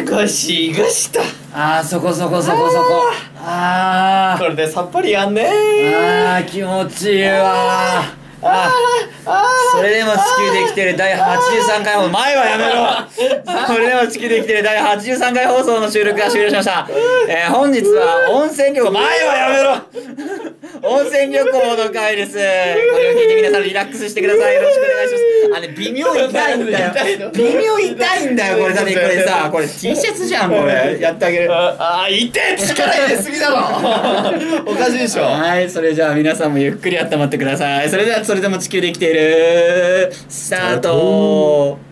ゴシゴシと。 あー、そこそこそこそこ。あこれでさっぱりやんねあー、気持ちいいわー。それでも地球で生きてる第83回放送、前はやめろ。それでも地球で生きてる第83回放送の収録が終了しました。本日は温泉旅行、前はやめろ。温泉旅行の回です。これを聞いて皆さんリラックスしてください。よろしくお願いします。あれ、微妙痛いんだよ。微妙痛いんだよ、これ。だってこれさ、これ T シャツじゃん、これ。やってあげる。 痛い、力入れすぎだろ。おかしいでしょ。 はい、それじゃあ皆さんもゆっくり温まってください。それでは、それでも地球で生きているスタート。